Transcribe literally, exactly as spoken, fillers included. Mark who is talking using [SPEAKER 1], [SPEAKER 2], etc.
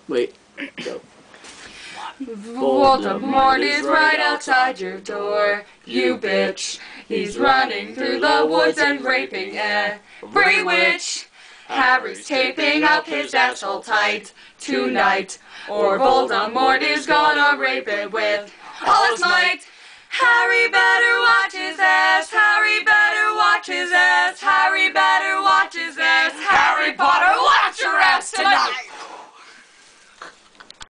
[SPEAKER 1] Wait, go.
[SPEAKER 2] Voldemort is right outside your door, you bitch. He's running through the woods and raping every witch. Harry's taping up his asshole tight tonight, or Voldemort is gonna rape it with all his might. Harry better watch his ass, Harry better watch his ass, Harry better watch his ass, Harry Potter, watch your ass tonight!